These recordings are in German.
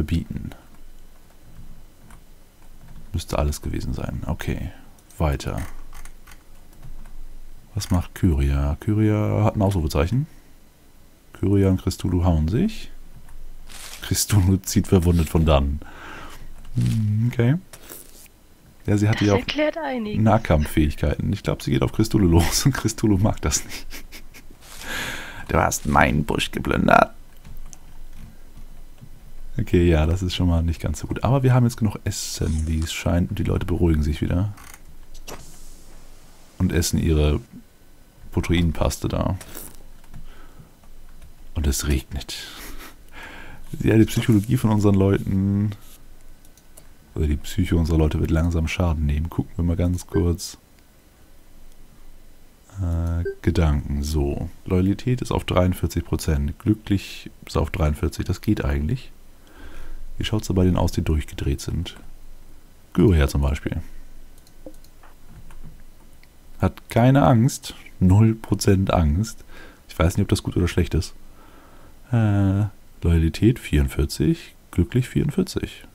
verbieten. Müsste alles gewesen sein. Okay, weiter. Was macht Kyria? Kyria hat ein Ausrufezeichen. Kyria und Christulu hauen sich. Christulu zieht verwundet von dann. Okay. Ja, sie hatte ja auch Nahkampffähigkeiten. Ich glaube, sie geht auf Christulu los und Christulu mag das nicht. Du hast meinen Busch geplündert. Okay, ja, das ist schon mal nicht ganz so gut. Aber wir haben jetzt genug Essen, wie es scheint. Und die Leute beruhigen sich wieder. Und essen ihre Proteinpaste da. Und es regnet. Ja, die Psychologie von unseren Leuten... Oder die Psyche unserer Leute wird langsam Schaden nehmen. Gucken wir mal ganz kurz. Gedanken. So. Loyalität ist auf 43%. Glücklich ist auf 43%. Das geht eigentlich. Wie schaut es bei denen aus, die durchgedreht sind? Kyria zum Beispiel. Hat keine Angst. 0% Angst. Ich weiß nicht, ob das gut oder schlecht ist. Loyalität 44. Glücklich 44.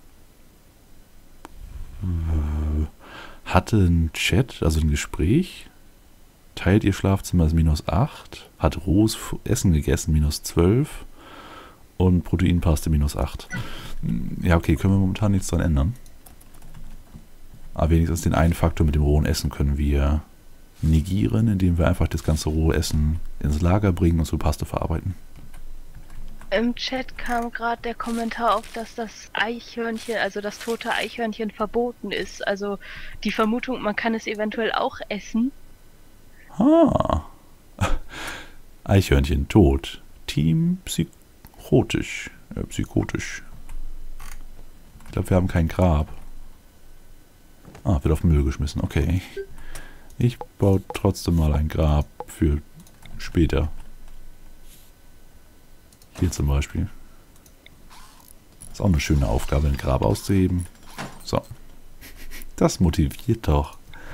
Hatte ein Chat, also ein Gespräch. Teilt ihr Schlafzimmer ist -8. Hat rohes Essen gegessen, -12. Und Proteinpaste -8. Ja, okay, können wir momentan nichts dran ändern. Aber wenigstens den einen Faktor mit dem rohen Essen können wir negieren, indem wir einfach das ganze rohe Essen ins Lager bringen und zur Paste verarbeiten. Im Chat kam gerade der Kommentar auf, dass das Eichhörnchen, also das tote Eichhörnchen verboten ist. Also die Vermutung, man kann es eventuell auch essen. Ah. Eichhörnchen tot. Team psychotisch. Psychotisch. Ich glaube, wir haben kein Grab. Ah, wird auf den Müll geschmissen. Okay. Ich baue trotzdem mal ein Grab für später. Hier zum Beispiel. Ist auch eine schöne Aufgabe, ein Grab auszuheben. So. Das motiviert doch.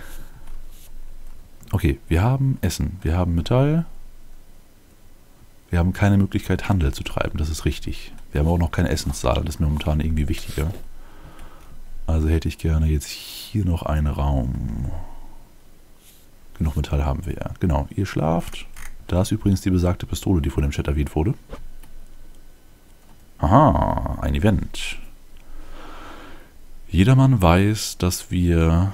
Okay, wir haben Essen. Wir haben Metall. Wir haben keine Möglichkeit, Handel zu treiben. Das ist richtig. Wir haben auch noch keine Essenssaal. Das ist mir momentan irgendwie wichtiger. Also hätte ich gerne jetzt hier noch einen Raum. Genug Metall haben wir ja. Genau, ihr schlaft. Da ist übrigens die besagte Pistole, die von dem Chat erwähnt wurde. Aha, ein Event. Jedermann weiß, dass wir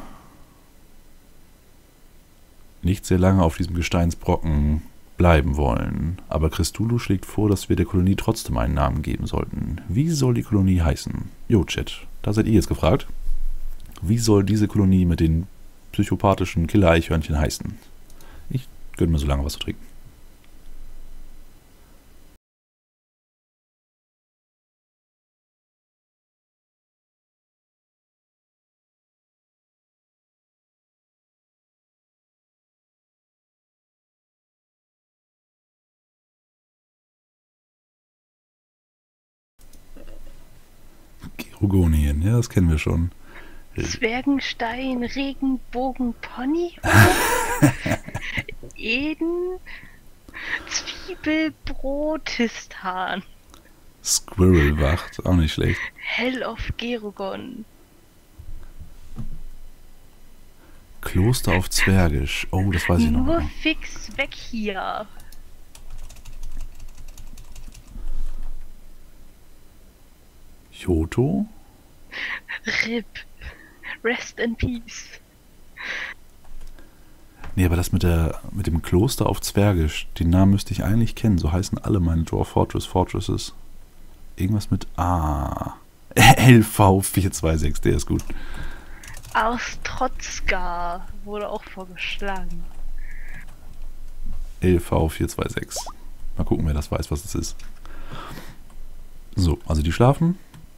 nicht sehr lange auf diesem Gesteinsbrocken bleiben wollen. Aber Christulu schlägt vor, dass wir der Kolonie trotzdem einen Namen geben sollten. Wie soll die Kolonie heißen? Jo, Chat, da seid ihr jetzt gefragt. Wie soll diese Kolonie mit den psychopathischen Killer-Eichhörnchen heißen? Ich gönne mir so lange was zu trinken. Gerogonien, ja, das kennen wir schon. Zwergenstein, Regenbogen, Pony, Eden, Zwiebelbrotistan. Squirrelwacht, auch nicht schlecht. Hell of Gerogon. Kloster auf Zwergisch. Oh, das weiß ich noch. Nur fix weg hier. Johto? RIP. Rest in Peace. Nee, aber das mit dem Kloster auf Zwergisch, den Namen müsste ich eigentlich kennen. So heißen alle meine Dwarf Fortresses. Irgendwas mit A. LV426, der ist gut. Austrotzka wurde auch vorgeschlagen. LV426. Mal gucken, wer das weiß, was es ist. So, also die schlafen.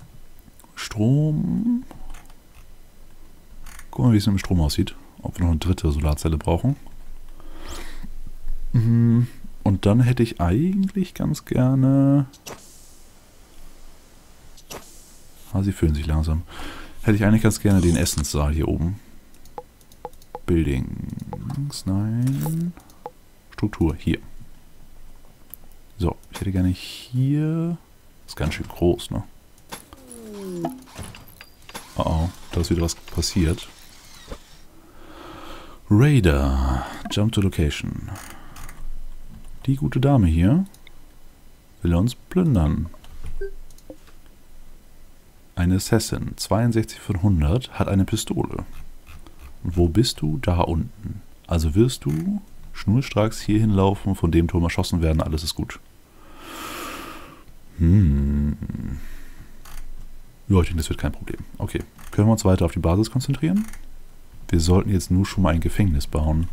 Strom. Gucken wir mal, wie es mit dem Strom aussieht. Ob wir noch eine dritte Solarzelle brauchen. Und dann hätte ich eigentlich ganz gerne... sie füllen sich langsam. Hätte ich eigentlich ganz gerne den Essenssaal hier oben. Buildings, nein. Struktur, hier. So, ich hätte gerne hier... Das ist ganz schön groß, ne? dass wieder was passiert. Raider. Jump to Location. Die gute Dame hier will uns plündern. Eine Assassin, 62 von 100, hat eine Pistole. Und wo bist du? Da unten. Also wirst du schnurstracks hier hinlaufen, von dem Turm erschossen werden, alles ist gut. Ja, ich denke, das wird kein Problem. Okay, können wir uns weiter auf die Basis konzentrieren? Wir sollten jetzt nur schon mal ein Gefängnis bauen.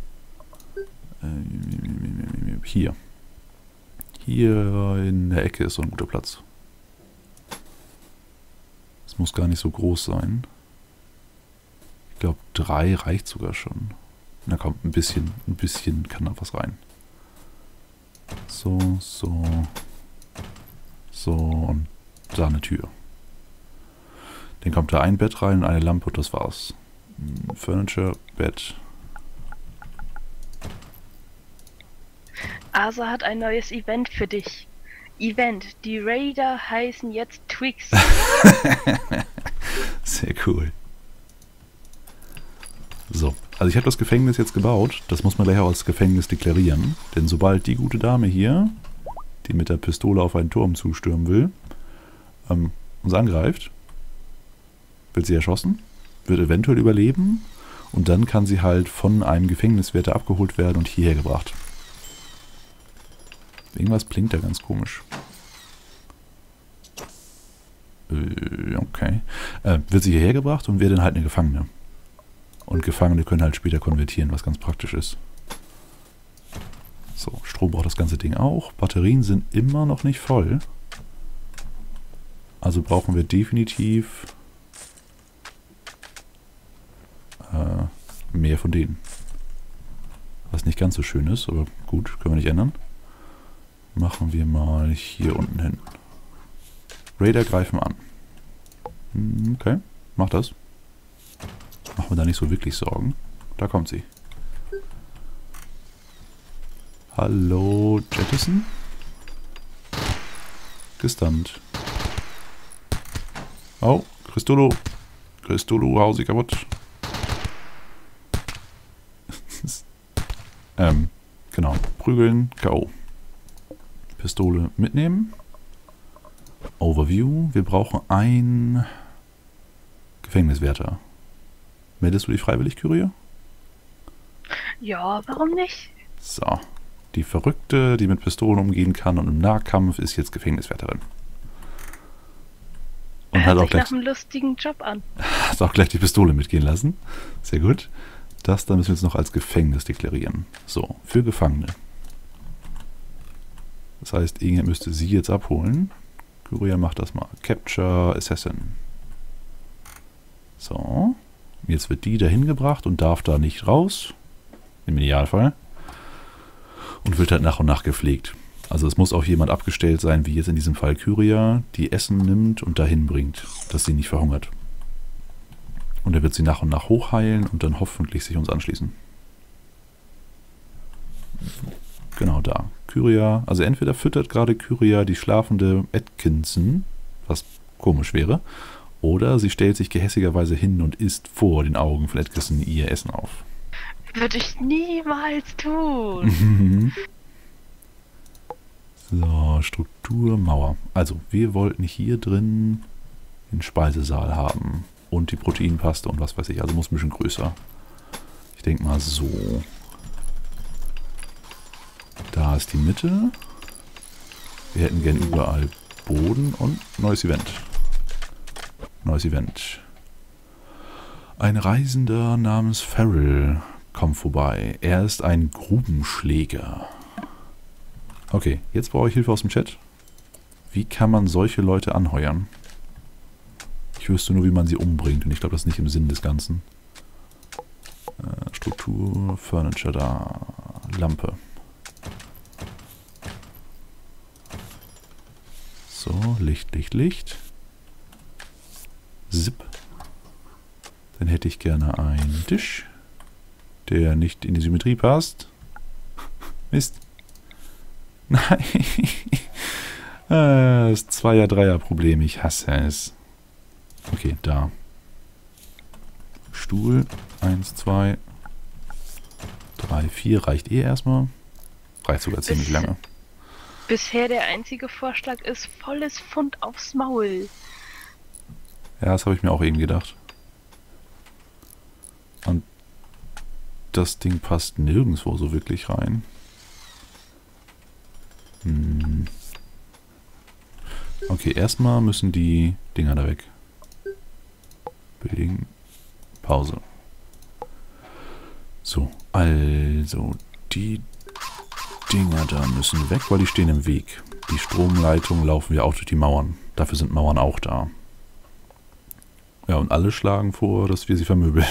Hier. Hier in der Ecke ist so ein guter Platz. Es muss gar nicht so groß sein. Ich glaube, 3 reicht sogar schon. Na komm, ein bisschen kann da was rein. So, und da eine Tür. Dann kommt da ein Bett rein und eine Lampe und das war's. Furniture, Bett. Asa hat ein neues Event für dich. Event. Die Raider heißen jetzt Twix. Sehr cool. So, also ich habe das Gefängnis jetzt gebaut. Das muss man gleich auch als Gefängnis deklarieren. Denn sobald die gute Dame hier, die mit der Pistole auf einen Turm zustürmen will, uns angreift, wird sie erschossen, wird eventuell überleben und dann kann sie halt von einem Gefängniswärter abgeholt werden und hierher gebracht. Irgendwas blinkt da ganz komisch. Okay. Wird sie hierher gebracht und wird dann halt eine Gefangene. Und Gefangene können halt später konvertieren, was ganz praktisch ist. So, Strom braucht das ganze Ding auch. Batterien sind immer noch nicht voll. Also brauchen wir definitiv mehr von denen. Was nicht ganz so schön ist, aber gut, können wir nicht ändern. Machen wir mal hier unten hin. Raider greifen an. Okay, mach das. Machen wir da nicht so wirklich Sorgen. Da kommt sie. Hallo, Jettison? Gestunt. Oh, Christolo. Christolo, hau sie kaputt. Genau. Prügeln, K.O. Pistole mitnehmen. Overview. Wir brauchen einen Gefängniswärter. Meldest du dich freiwillig, Kyrie? Ja, warum nicht? So. Die Verrückte, die mit Pistolen umgehen kann und im Nahkampf, ist jetzt Gefängniswärterin. Und hat auch gleich, nach einem lustigen Job an. hat auch gleich die Pistole mitgehen lassen. Sehr gut. Das dann müssen wir jetzt noch als Gefängnis deklarieren. So, für Gefangene. Das heißt, irgendjemand müsste sie jetzt abholen. Kyria macht das mal. Capture Assassin. So. Jetzt wird die dahin gebracht und darf da nicht raus. Im Idealfall. Und wird halt nach und nach gepflegt. Also es muss auch jemand abgestellt sein, wie jetzt in diesem Fall Kyria, die Essen nimmt und dahin bringt, dass sie nicht verhungert. Und er wird sie nach und nach hochheilen und dann hoffentlich sich uns anschließen. Genau da. Kyria, also entweder füttert gerade Kyria die schlafende Atkinson, was komisch wäre, oder sie stellt sich gehässigerweise hin und isst vor den Augen von Atkinson ihr Essen auf. Würde ich niemals tun. So, Struktur, Mauer. Also, wir wollten hier drin den Speisesaal haben. Und die Proteinpaste und was weiß ich. Also muss ein bisschen größer. Ich denke mal so. Da ist die Mitte. Wir hätten gern überall Boden und neues Event. Neues Event. Ein Reisender namens Farrell kommt vorbei. Er ist ein Grubenschläger. Okay, jetzt brauche ich Hilfe aus dem Chat. Wie kann man solche Leute anheuern? Ich wüsste nur, wie man sie umbringt. Und ich glaube, das ist nicht im Sinn des Ganzen. Struktur, Furniture da. Lampe. So, Licht, Licht, Licht. Zip. Dann hätte ich gerne einen Tisch, der nicht in die Symmetrie passt. Mist. Nein. Das Zweier-Dreier-Problem. Ich hasse es. Okay, da. Stuhl. 1, 2, 3, 4 reicht eh erstmal. Reicht sogar ziemlich lange. Bisher der einzige Vorschlag ist volles Pfund aufs Maul. Ja, das habe ich mir auch eben gedacht. Und das Ding passt nirgendwo so wirklich rein. Okay, erstmal müssen die Dinger da weg. Building. Pause. So, also die Dinger da müssen weg, weil die stehen im Weg. Die Stromleitungen laufen ja auch durch die Mauern. Dafür sind Mauern auch da. Ja, und alle schlagen vor, dass wir sie vermöbeln.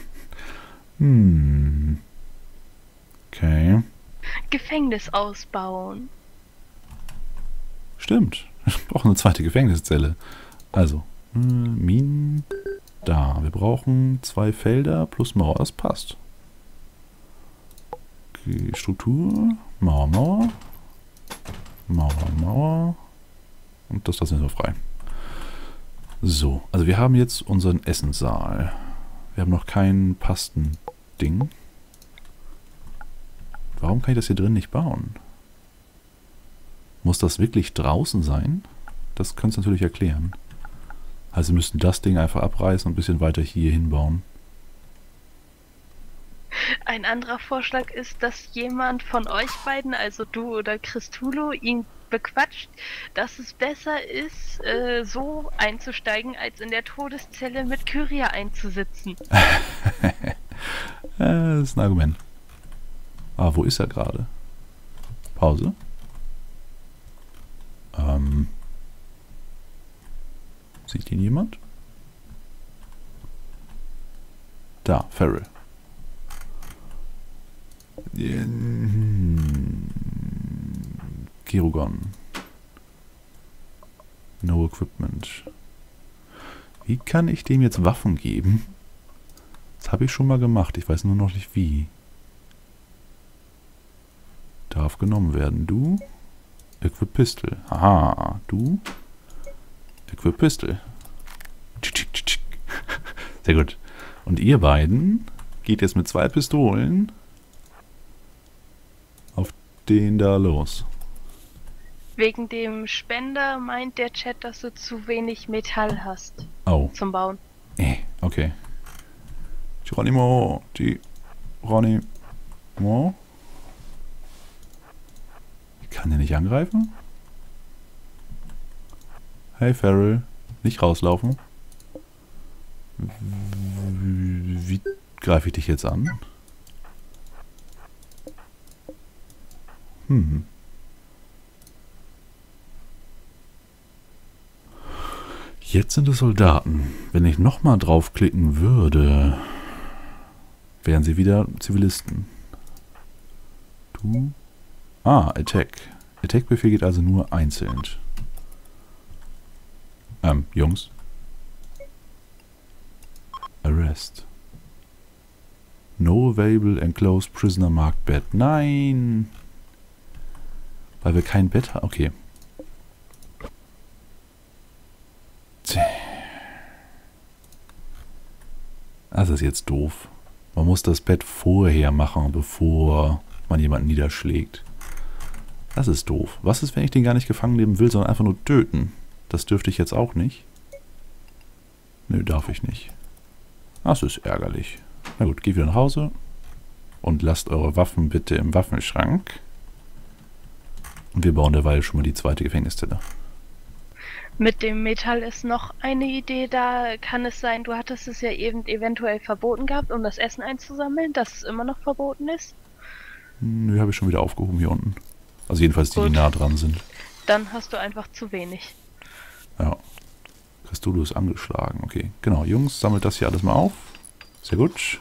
Okay. Gefängnis ausbauen. Stimmt. Wir brauchen eine zweite Gefängniszelle. Also, Minen. Da. Wir brauchen 2 Felder plus Mauer. Das passt. Okay, Struktur. Mauer, Mauer. Mauer, Mauer. Und das lassen wir so frei. So, also wir haben jetzt unseren Essenssaal. Wir haben noch kein Pastending. Warum kann ich das hier drin nicht bauen? Muss das wirklich draußen sein? Das könnte es natürlich erklären. Also wir müssten das Ding einfach abreißen und ein bisschen weiter hier hinbauen. Ein anderer Vorschlag ist, dass jemand von euch beiden, also du oder Christulo, ihn bequatscht, dass es besser ist, so einzusteigen, als in der Todeszelle mit Kyria einzusitzen. Das ist ein Argument. Ah, wo ist er gerade? Pause. Sieht ihn jemand? Da, Farrell. Kirugon. No Equipment. Wie kann ich dem jetzt Waffen geben? Das habe ich schon mal gemacht. Ich weiß nur noch nicht wie. Darf genommen werden. Du? Equip Pistol. Aha. Du? Equip Pistol. Sehr gut. Und ihr beiden geht jetzt mit 2 Pistolen auf den da los. Wegen dem Spender meint der Chat, dass du zu wenig Metall hast. Oh. Zum Bauen. Okay. Geronimo. Geronimo. Ich kann den nicht angreifen? Hey Farrell. Nicht rauslaufen. Wie greife ich dich jetzt an? Jetzt sind es Soldaten. Wenn ich nochmal draufklicken würde, wären sie wieder Zivilisten. Du? Ah, Attack. Attack-Befehl geht also nur einzeln. Jungs. Arrest. No available enclosed prisoner marked bed. Nein! Weil wir kein Bett haben. Okay. Das ist jetzt doof. Man muss das Bett vorher machen, bevor man jemanden niederschlägt. Das ist doof. Was ist, wenn ich den gar nicht gefangen nehmen will, sondern einfach nur töten? Das dürfte ich jetzt auch nicht. Nö, darf ich nicht. Das ist ärgerlich. Na gut, geht wieder nach Hause. Und lasst eure Waffen bitte im Waffenschrank. Und wir bauen derweil schon mal die zweite Gefängniszelle. Mit dem Metall ist noch eine Idee da. Kann es sein, du hattest es ja eben eventuell verboten gehabt, um das Essen einzusammeln, dass es immer noch verboten ist? Nö, habe ich schon wieder aufgehoben hier unten. Also jedenfalls die, die nah dran sind. Dann hast du einfach zu wenig. Ja. Christulo ist angeschlagen. Okay, genau. Jungs, sammelt das hier alles mal auf. Sehr gut.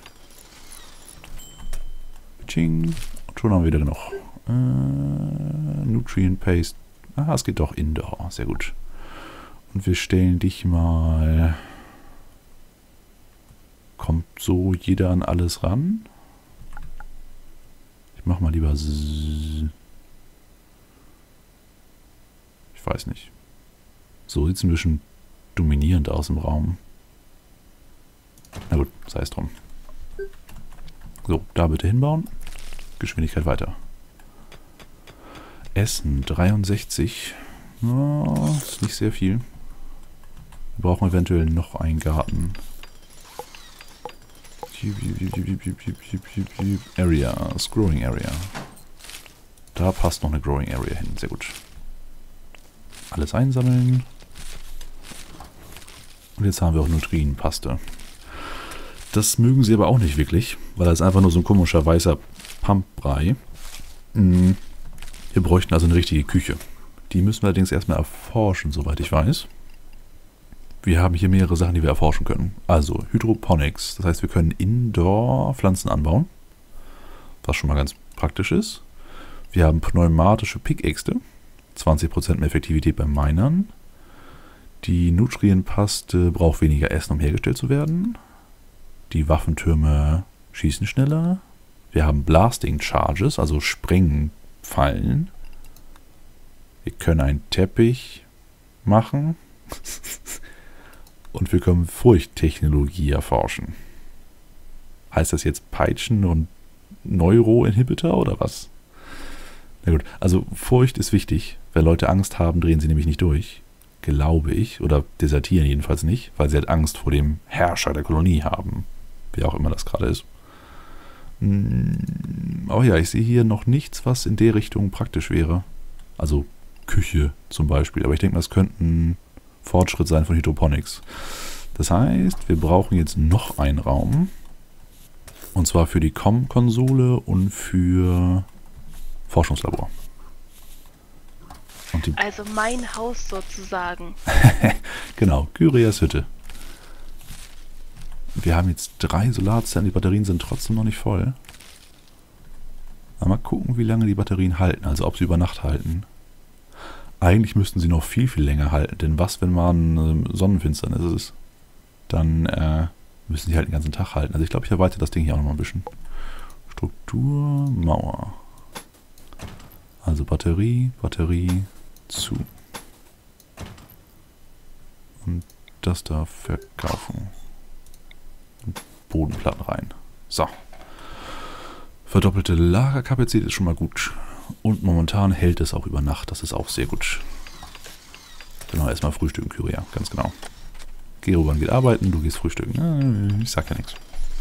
Ching. Und schon haben wir wieder genug. Nutrient Paste. Ah, es geht doch Indoor. Sehr gut. Und wir stellen dich mal... Kommt so jeder an alles ran? Ich mach mal lieber... Ich weiß nicht. So sieht es ein bisschen dominierend aus im Raum. Na gut, sei es drum. So, da bitte hinbauen. Geschwindigkeit weiter. Essen 63. Oh, ist nicht sehr viel. Wir brauchen eventuell noch einen Garten. Areas, Growing Area. Da passt noch eine Growing Area hin. Sehr gut. Alles einsammeln. Und jetzt haben wir auch Nutrienpaste. Das mögen sie aber auch nicht wirklich, weil das ist einfach nur so ein komischer weißer Pumpbrei. Wir bräuchten also eine richtige Küche. Die müssen wir allerdings erstmal erforschen, soweit ich weiß. Wir haben hier mehrere Sachen, die wir erforschen können. Also Hydroponics, das heißt, wir können Indoor Pflanzen anbauen, was schon mal ganz praktisch ist. Wir haben pneumatische Pickäxte, 20% mehr Effektivität beim Minern. Die Nutrienpaste braucht weniger Essen, um hergestellt zu werden. Die Waffentürme schießen schneller. Wir haben Blasting Charges, also Sprengfallen. Wir können einen Teppich machen. Und wir können Furchttechnologie erforschen. Heißt das jetzt Peitschen und Neuroinhibitor oder was? Na gut, also Furcht ist wichtig. Wenn Leute Angst haben, drehen sie nämlich nicht durch. Glaube ich. Oder desertieren jedenfalls nicht, weil sie halt Angst vor dem Herrscher der Kolonie haben. Wie auch immer das gerade ist. Oh ja, ich sehe hier noch nichts, was in der Richtung praktisch wäre. Also Küche zum Beispiel. Aber ich denke mal, das könnte ein Fortschritt sein von Hydroponics. Das heißt, wir brauchen jetzt noch einen Raum. Und zwar für die COM-Konsole und für Forschungslabor. Und also mein Haus sozusagen. Genau, Kyrias Hütte. Wir haben jetzt 3 Solarzellen, die Batterien sind trotzdem noch nicht voll. Mal gucken, wie lange die Batterien halten, also ob sie über Nacht halten. Eigentlich müssten sie noch viel, viel länger halten, denn was, wenn mal eine Sonnenfinsternis ist? Dann müssen sie halt den ganzen Tag halten. Also ich glaube, ich erweitere das Ding hier auch noch mal ein bisschen. Struktur, Mauer. Also Batterie, Batterie, zu. Und das da verkaufen. Und Bodenplatten rein. So. Verdoppelte Lagerkapazität ist schon mal gut. Und momentan hält es auch über Nacht. Das ist auch sehr gut. Genau, erstmal frühstücken, Kyria. Ganz genau. Geroban geht arbeiten, du gehst frühstücken. Ich sag ja nichts.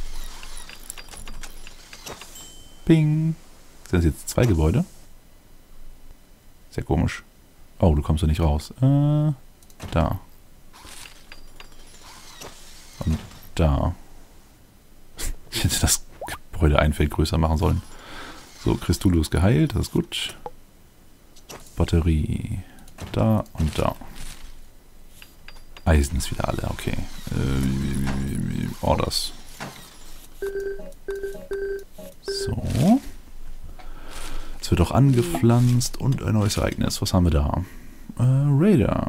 Ping. Sind das jetzt 2 Gebäude? Sehr komisch. Oh, du kommst da nicht raus. Da. Und da. Ich hätte das Gebäude ein Feld größer machen sollen. So, Christulu ist geheilt, das ist gut. Batterie. Da und da. Eisen ist wieder alle, okay. Orders. So. Es wird auch angepflanzt und ein neues Ereignis. Was haben wir da? Raider.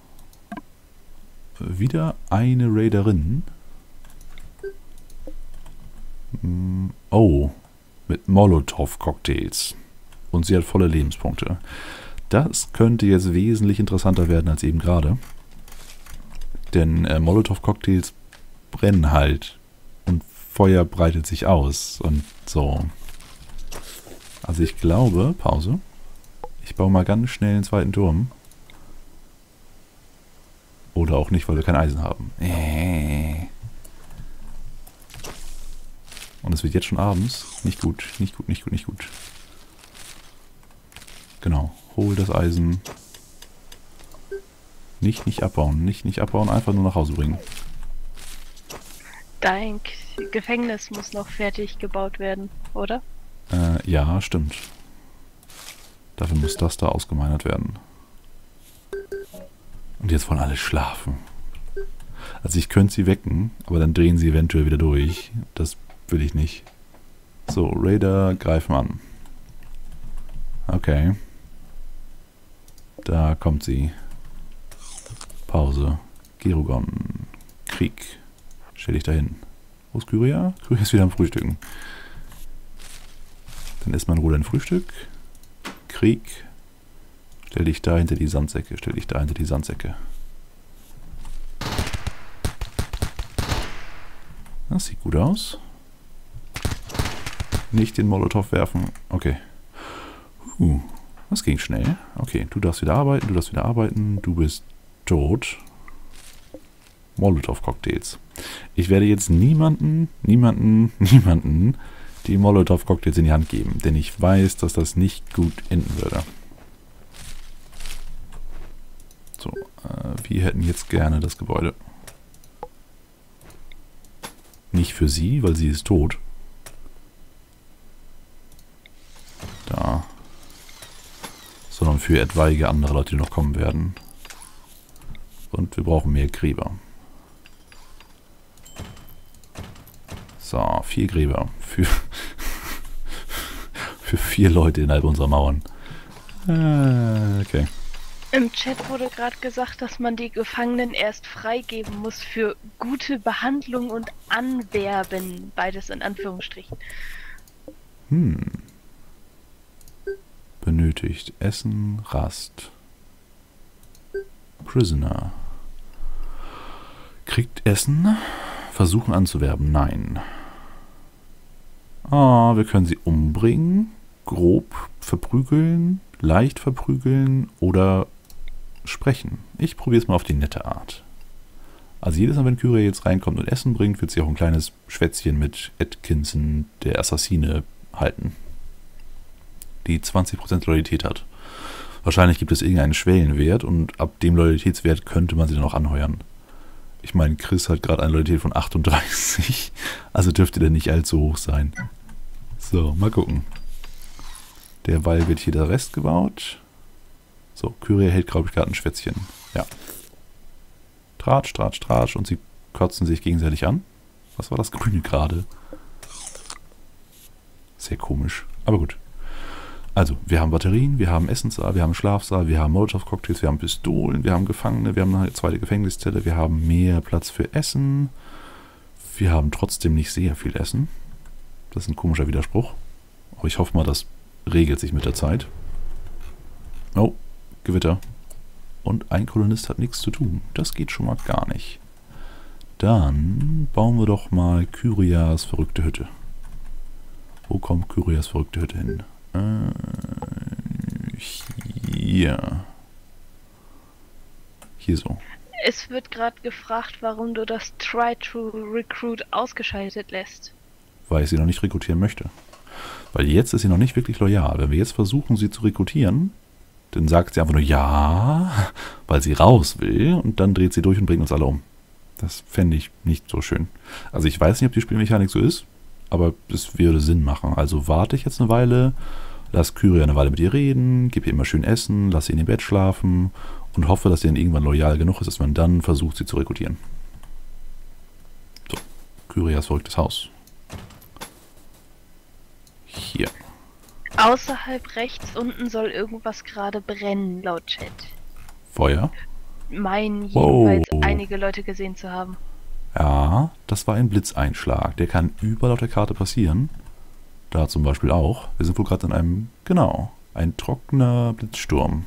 Wieder eine Raiderin. Oh. Mit Molotow-Cocktails. Und sie hat volle Lebenspunkte. Das könnte jetzt wesentlich interessanter werden als eben gerade. Denn Molotow-Cocktails brennen halt. Und Feuer breitet sich aus. Und so. Also ich glaube, Pause. Ich baue mal ganz schnell einen zweiten Turm. Oder auch nicht, weil wir kein Eisen haben. Und es wird jetzt schon abends. Nicht gut, nicht gut, nicht gut, nicht gut. Genau, hol das Eisen. Nicht abbauen, nicht abbauen, einfach nur nach Hause bringen. Dein Gefängnis muss noch fertig gebaut werden, oder? Ja, stimmt. Dafür muss das da ausgemeinert werden. Und jetzt wollen alle schlafen. Also ich könnte sie wecken, aber dann drehen sie eventuell wieder durch. Das will ich nicht. So, Raider greifen an. Okay. Da kommt sie. Pause. Gerugon. Krieg. Stell dich dahin. Wo ist Kyria? Kyria ist wieder am Frühstücken. Dann isst mein Ruder ein Frühstück. Krieg. Stell dich da hinter die Sandsäcke. Stell dich da hinter die Sandsäcke. Das sieht gut aus. Nicht den Molotow werfen. Okay. Das ging schnell. Okay, du darfst wieder arbeiten, du darfst wieder arbeiten. Du bist tot. Molotow-Cocktails. Ich werde jetzt niemanden die Molotow-Cocktails in die Hand geben, denn ich weiß, dass das nicht gut enden würde. So, wir hätten jetzt gerne das Gebäude. Nicht für sie, weil sie ist tot. Da. Sondern für etwaige andere Leute, die noch kommen werden. Und wir brauchen mehr Gräber. So, 4 Gräber. Für 4 Leute innerhalb unserer Mauern. Okay. Im Chat wurde gerade gesagt, dass man die Gefangenen erst freigeben muss für gute Behandlung und Anwerben. Beides in Anführungsstrichen. Benötigt Essen, Rast. Prisoner. Kriegt Essen. Versuchen anzuwerben. Nein. Wir können sie umbringen. Grob verprügeln. Leicht verprügeln. Oder sprechen. Ich probiere es mal auf die nette Art. Also jedes Mal, wenn Kyria jetzt reinkommt und Essen bringt, wird sie auch ein kleines Schwätzchen mit Atkinson, der Assassine, halten. Die 20% Loyalität hat. Wahrscheinlich gibt es irgendeinen Schwellenwert und ab dem Loyalitätswert könnte man sie dann auch anheuern. Ich meine, Chris hat gerade eine Loyalität von 38, also dürfte der nicht allzu hoch sein. So, mal gucken. Derweil wird hier der Rest gebaut. So, Kyria hält, glaube ich, gerade ein Schwätzchen. Ja. Tratsch, tratsch, tratsch und sie kotzen sich gegenseitig an. Was war das Grüne gerade? Sehr komisch, aber gut. Also, wir haben Batterien, wir haben Essenssaal, wir haben Schlafsaal, wir haben Molotow-Cocktails, wir haben Pistolen, wir haben Gefangene, wir haben eine zweite Gefängniszelle, wir haben mehr Platz für Essen. Wir haben trotzdem nicht sehr viel Essen. Das ist ein komischer Widerspruch. Aber ich hoffe mal, das regelt sich mit der Zeit. Oh, Gewitter. Und ein Kolonist hat nichts zu tun. Das geht schon mal gar nicht. Dann bauen wir doch mal Kyrias verrückte Hütte. Wo kommt Kyrias verrückte Hütte hin? Hier. Hier so. Es wird gerade gefragt, warum du das Try to Recruit ausgeschaltet lässt. Weil ich sie noch nicht rekrutieren möchte. Weil jetzt ist sie noch nicht wirklich loyal. Wenn wir jetzt versuchen, sie zu rekrutieren, dann sagt sie einfach nur ja, weil sie raus will und dann dreht sie durch und bringt uns alle um. Das fände ich nicht so schön. Also ich weiß nicht, ob die Spielmechanik so ist, aber es würde Sinn machen. Also warte ich jetzt eine Weile, lass Kyria eine Weile mit ihr reden, gib ihr immer schön Essen, lass sie in dem Bett schlafen und hoffe, dass sie dann irgendwann loyal genug ist, dass man dann versucht, sie zu rekrutieren. So, Kyrias verrücktes Haus. Hier. Außerhalb rechts unten soll irgendwas gerade brennen, laut Chat. Feuer? Meinen jedenfalls einige Leute gesehen zu haben. Ja, das war ein Blitzeinschlag. Der kann überall auf der Karte passieren. Da zum Beispiel auch. Wir sind wohl gerade in einem, genau, ein trockener Blitzsturm.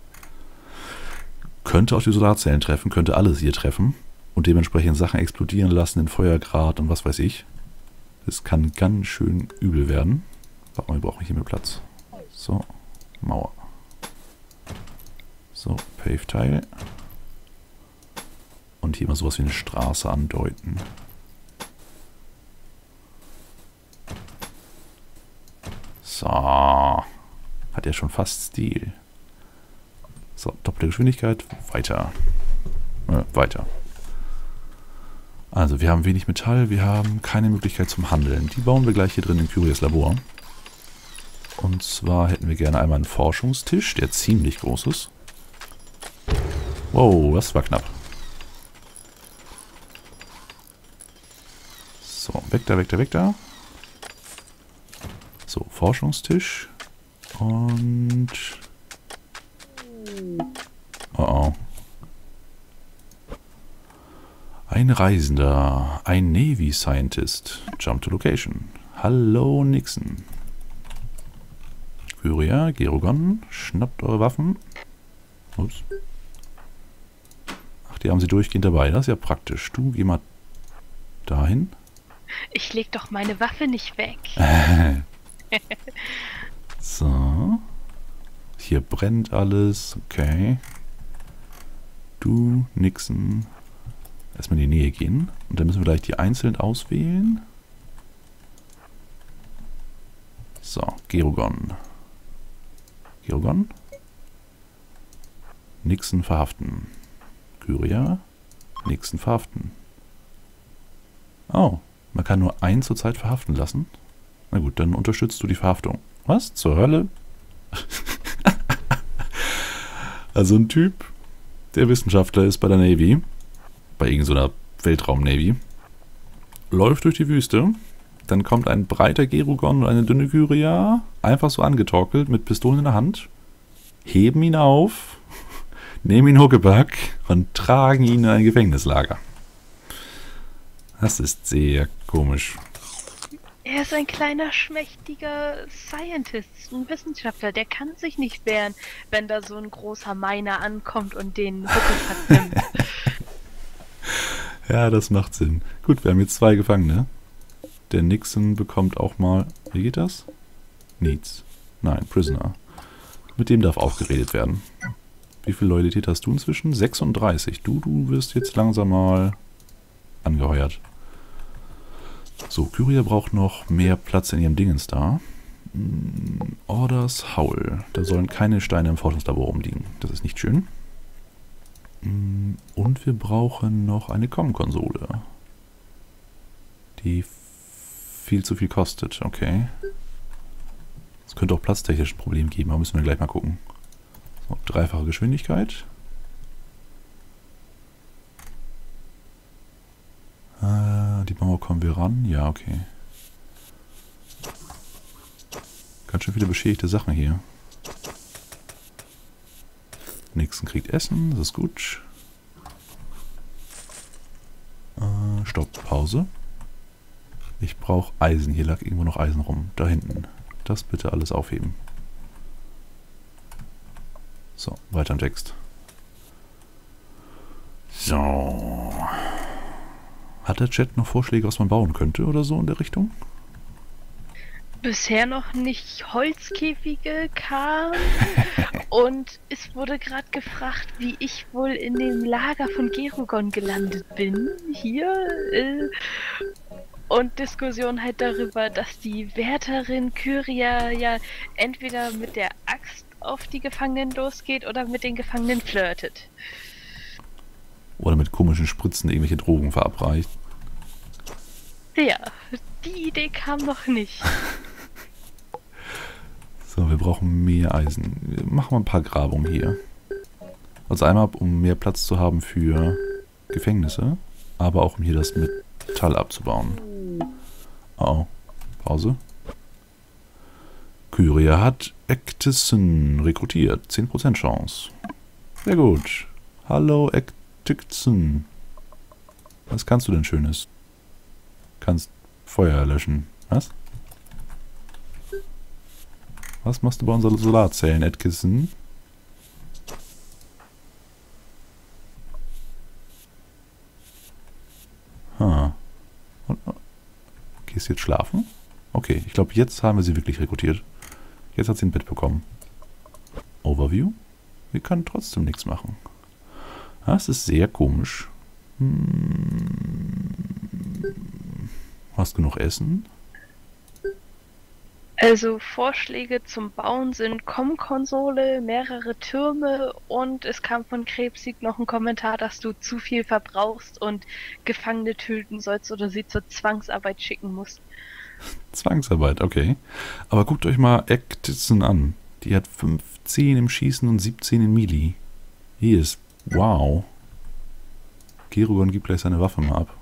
Könnte auch die Solarzellen treffen, könnte alles hier treffen. Und dementsprechend Sachen explodieren lassen, in Feuergrad und was weiß ich. Das kann ganz schön übel werden. Warte mal, wir brauchen hier mehr Platz. So, Mauer. So, Pave-Teil. Und hier mal sowas wie eine Straße andeuten. So. Hat ja schon fast Stil. So, doppelte Geschwindigkeit. Weiter. Weiter. Also, wir haben wenig Metall. Wir haben keine Möglichkeit zum Handeln. Die bauen wir gleich hier drin in Kyrias Labor. Und zwar hätten wir gerne einmal einen Forschungstisch, der ziemlich groß ist. Wow, das war knapp. So, weg da, weg da, weg da. So, Forschungstisch. Und... Oh oh. Ein Reisender. Ein Navy Scientist. Jump to Location. Hallo Nixon. Kyria, Gerogon. Schnappt eure Waffen. Ups. Ach, die haben sie durchgehend dabei. Das ist ja praktisch. Du, geh mal dahin. Ich leg doch meine Waffe nicht weg. So. Hier brennt alles. Okay. Du, Nixon. Erstmal in die Nähe gehen. Und dann müssen wir gleich die einzeln auswählen. So, Gerugon. Gerugon. Nixon verhaften. Kyria. Nixon verhaften. Oh, man kann nur einen zur Zeit verhaften lassen. Na gut, dann unterstützt du die Verhaftung. Was? Zur Hölle? Also ein Typ, der Wissenschaftler ist bei der Navy, bei irgendeiner Weltraum-Navy, läuft durch die Wüste, dann kommt ein breiter Gerugon und eine dünne Kyria, einfach so angetorkelt, mit Pistolen in der Hand, heben ihn auf, nehmen ihn Huckepack und tragen ihn in ein Gefängnislager. Das ist sehr komisch. Er ist ein kleiner, schmächtiger Scientist, ein Wissenschaftler. Der kann sich nicht wehren, wenn da so ein großer Miner ankommt und den Huckepack nimmt. Ja, das macht Sinn. Gut, wir haben jetzt 2 Gefangene. Der Nixon bekommt auch mal... Wie geht das? Needs. Nein, Prisoner. Mit dem darf auch geredet werden. Wie viel Loyalität hast du inzwischen? 36. Du wirst jetzt langsam mal angeheuert. So, Kyria braucht noch mehr Platz in ihrem Dingens da. Orders Howl. Da sollen keine Steine im Forschungslabor rumliegen. Das ist nicht schön. Und wir brauchen noch eine COM-Konsole. Die viel zu viel kostet. Okay. Es könnte auch platztechnisch ein Problem geben, aber müssen wir gleich mal gucken. So, 3-fache Geschwindigkeit. Die Mauer kommen wir ran. Ja, okay. Ganz schön viele beschädigte Sachen hier. Nixon kriegt Essen, das ist gut. Stopp, Pause. Ich brauche Eisen. Hier lag irgendwo noch Eisen rum. Da hinten. Das bitte alles aufheben. So, weiter im Text. So. Hat der Chat noch Vorschläge, was man bauen könnte oder so in der Richtung? Bisher noch nicht. Holzkäfige kamen und es wurde gerade gefragt, wie ich wohl in dem Lager von Gerugon gelandet bin. Hier. Und Diskussion halt darüber, dass die Wärterin Kyria ja entweder mit der Axt auf die Gefangenen losgeht oder mit den Gefangenen flirtet. Oder mit komischen Spritzen irgendwelche Drogen verabreicht. Ja, die Idee kam noch nicht. So, wir brauchen mehr Eisen. Wir machen mal ein paar Grabungen hier. Also einmal, um mehr Platz zu haben für Gefängnisse, aber auch um hier das Metall abzubauen. Oh, Pause. Kyria hat Ektison rekrutiert. 10% Chance. Sehr gut. Hallo Ektison. Was kannst du denn Schönes? Kannst Feuer löschen. Was? Was machst du bei unseren Solarzellen, Atkinson? Und, gehst du jetzt schlafen? Okay, ich glaube, jetzt haben wir sie wirklich rekrutiert. Jetzt hat sie ein Bett bekommen. Overview? Wir können trotzdem nichts machen. Das ist sehr komisch. Hast du genug Essen? Also Vorschläge zum Bauen sind COM-Konsole, mehrere Türme und es kam von Krebsieg noch ein Kommentar, dass du zu viel verbrauchst und Gefangene töten sollst oder sie zur Zwangsarbeit schicken musst. Zwangsarbeit, okay. Aber guckt euch mal Actison an. Die hat 15 im Schießen und 17 in Melee. Hier ist... Wow. Gerugon gibt gleich seine Waffe mal ab.